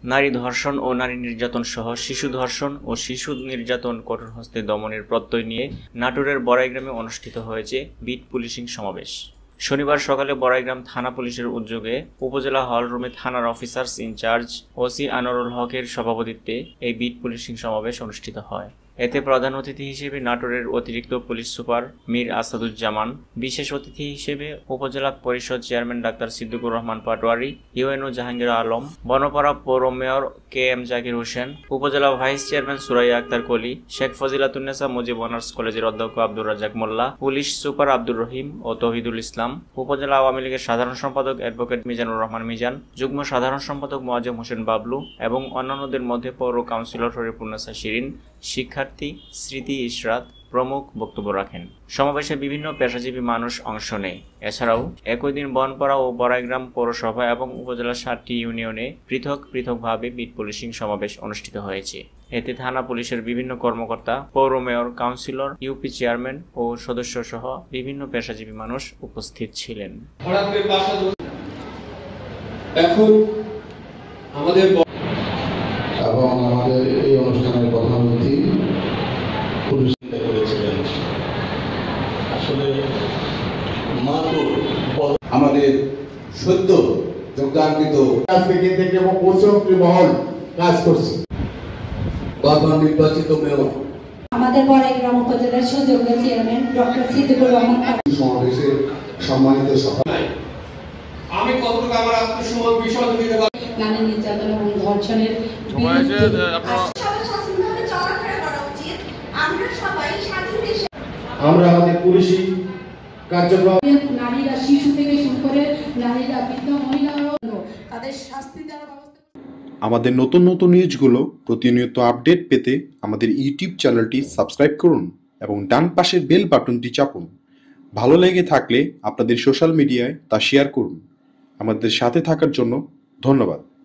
নারী ধর্ষণ ও নারী নির্যাতন সহ শিশু ধর্ষণ ও শিশু নির্যাতন কঠোর হস্তে দমনের প্রত্যয় নিয়ে নাটোরের বড়াইগ্রামে অনুষ্ঠিত হয়েছে বিট পুলিশিং সমাবেশ। শনিবার সকালে বড়াইগ্রাম থানা পুলিশের উদ্যোগে উপজেলা হল রুমে থানার অফিসার্স ইনচার্জ ওসি আনোয়ারুল হকের সভাপতিত্বে এই বিট পুলিশিং সমাবেশ অনুষ্ঠিত হয়। এতে প্রধান অতিথি হিসেবে নাটোরের অতিরিক্ত পুলিশ সুপার মীর আসাদুজ্জামান, বিশেষ অতিথি হিসেবে উপজেলা পরিষদ চেয়ারম্যান ডাক্তার সিদ্দিকুর রহমান পাটোয়ারি, ইউএনও জাহাঙ্গীর আলম, বনপাড়া পৌর মেয়র KM জাকির হোসেন, উপজেলা ভাইস চেয়ারম্যান সুরাইয়া আক্তার কলি, শেখ ফজিলাতুন্নেসা মুজিব অনার্স কলেজের অধ্যক্ষ আব্দুর রাজ্জাক মোল্লা, পুলিশ সুপার আব্দুর রহিম ও তৌহিদুল ইসলাম, উপজেলা আওয়ামী লীগের সাধারণ সম্পাদক অ্যাডভোকেট মিজানুর রহমান মিজান, যুগ্ম সাধারণ সম্পাদক মোয়াজ্জেম হোসেন বাবলু এবং অন্যান্যদের মধ্যে পৌর কাউন্সিলর হরিপূর্ণেসা শিরিন, শিক্ষার্থী স্মৃতি ইশরাত প্রমুখ বক্তব্য রাখেন। সমাবেশে বিভিন্ন পেশাজীবী মানুষ অংশ নেয়। এছাড়াও একই দিন বনপাড়া ও বড়াইগ্রাম পৌরসভা এবং উপজেলার 7টি ইউনিয়নে পৃথকভাবে বিট পুলিশিং সমাবেশ অনুষ্ঠিত হয়েছে। এতে থানা পুলিশের বিভিন্ন কর্মকর্তা, পৌর মেয়র, কাউন্সিলর, ইউপি চেয়ারম্যান ও সদস্য সহ বিভিন্ন পেশাজীবী মানুষ উপস্থিত ছিলেন। এখন আমাদের এই অনুষ্ঠানের প্রধান অতিথি পুলিশ করেছিলেন। আসলে আমাদের সদ্য যোগদানকৃত কাজ থেকে এবং প্রচন্ডী মহল কাজ করছে। বারবার নির্বাচিত মেয়র আমাদের বড়াইগ্রাম উপজেলার সুযোগ্য চেয়ারম্যান ডক্টর সিদ্দিকুর রহমান সমাবেশের সম্মানিত সভায় আমি কতটুকু আমার আত্মসম্মান বিসর্জন দিতে পারি। নারী নির্যাতন এবং ধর্ষণের আমরা আমাদের পুলিশি কার্যক্রম নারীরা শিশু থেকে শুরু করে নারীরা বৃদ্ধ মহিলারাও তাদের শাস্তি দেওয়ার ব্যবস্থা। আমাদের নতুন নতুন নিউজগুলো প্রতিনিয়ত আপডেট পেতে আমাদের ইউটিউব চ্যানেলটি সাবস্ক্রাইব করুন এবং ডান পাশের বেল বাটনটি চাপুন। ভালো লেগে থাকলে আপনাদের সোশ্যাল মিডিয়ায় তা শেয়ার করুন। আমাদের সাথে থাকার জন্য ধন্যবাদ।